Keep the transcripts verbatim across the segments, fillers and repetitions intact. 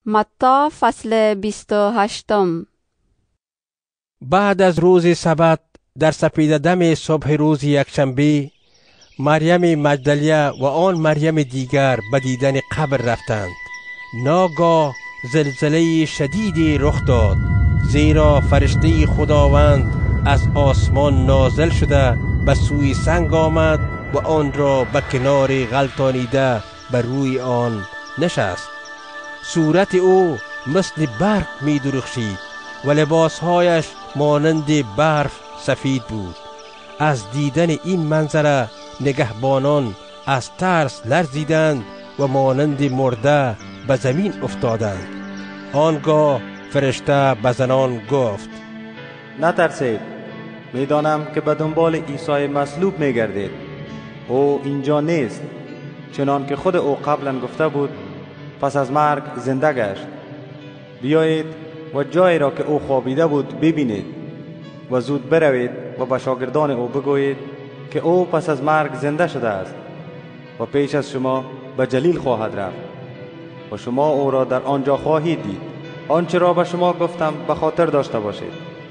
متی فصل بیست و هشتم. بعد از روز سبت در سپیده دم صبح روز یکشنبه مریم مجدلیه و آن مریم دیگر به دیدن قبر رفتند. ناگاه زلزله شدیدی رخ داد، زیرا فرشته خداوند از آسمان نازل شده به سوی سنگ آمد و آن را به کنار غلطانیده بر روی آن نشست. صورت او مثل برق می درخشید و لباسهایش مانند برف سفید بود. از دیدن این منظره نگهبانان از ترس لرزیدند و مانند مرده به زمین افتادند. آنگاه فرشته به زنان گفت: نترسید، میدانم که به دنبال عیسی مصلوب میگردید. او اینجا نیست، چنان که خود او قبلا گفته بود پس از مرگ زنده گشت. بیایید و جایی را که او خوابیده بود ببینید و زود بروید و به شاگردان او بگویید که او پس از مرگ زنده شده است و پیش از شما به جلیل خواهد رفت و شما او را در آنجا خواهید دید. آنچه را به شما گفتم به خاطر داشته باشید.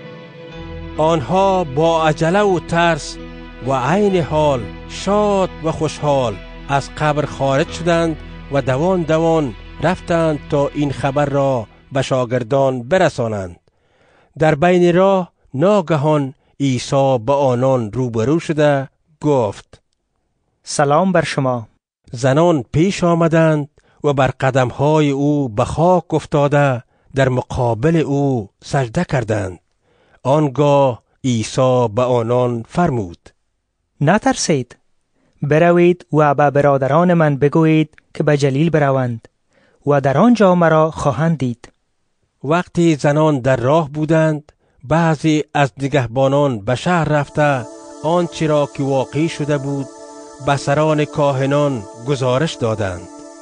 آنها با عجله و ترس و عین حال شاد و خوشحال از قبر خارج شدند و دوان دوان رفتند تا این خبر را به شاگردان برسانند. در بین راه ناگهان عیسی با آنان روبرو شده گفت: سلام بر شما. زنان پیش آمدند و بر قدمهای او به خاک افتاده در مقابل او سجده کردند. آنگاه عیسی به آنان فرمود: نترسید، بروید و به برادران من بگویید که به جلیل بروند و در آنجا مرا خواهند دید. وقتی زنان در راه بودند، بعضی از نگهبانان به شهر رفته آنچه را که واقع شده بود به سران کاهنان گزارش دادند.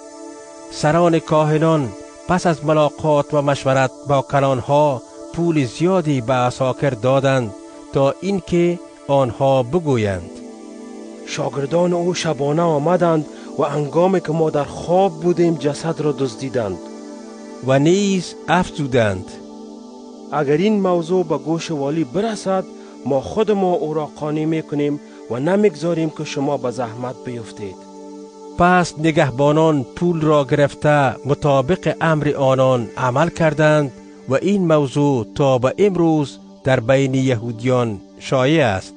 سران کاهنان پس از ملاقات و مشورت با کلانها پول زیادی به عساکر دادند تا اینکه آنها بگویند: شاگردان او شبانه آمدند و هنگامی که ما در خواب بودیم جسد را دزدیدند. و نیز افزودند: اگر این موضوع به گوش والی برسد ما خود ما او را قانع میکنیم و نمیگذاریم که شما به زحمت بیفتید. پس نگهبانان پول را گرفته مطابق امر آنان عمل کردند و این موضوع تا به امروز در بین یهودیان شایع است.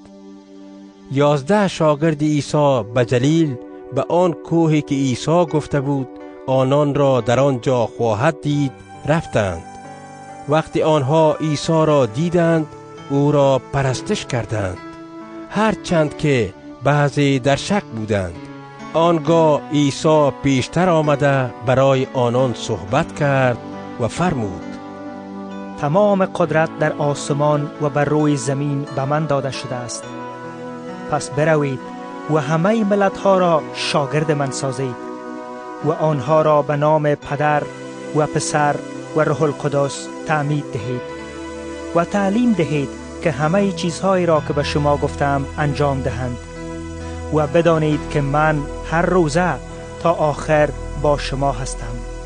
یازده شاگرد عیسی به جلیل به آن کوهی که عیسی گفته بود آنان را در آنجا خواهد دید رفتند. وقتی آنها عیسی را دیدند او را پرستش کردند، هرچند که بعضی در شک بودند. آنگاه عیسی پیشتر آمده برای آنان صحبت کرد و فرمود: تمام قدرت در آسمان و بر روی زمین به من داده شده است. پس بروید و همه ملت‌ها را شاگرد من سازید و آنها را به نام پدر و پسر و روح القدس تعمید دهید و تعلیم دهید که همه چیزهایی را که به شما گفتم انجام دهند و بدانید که من هر روزه تا آخر با شما هستم.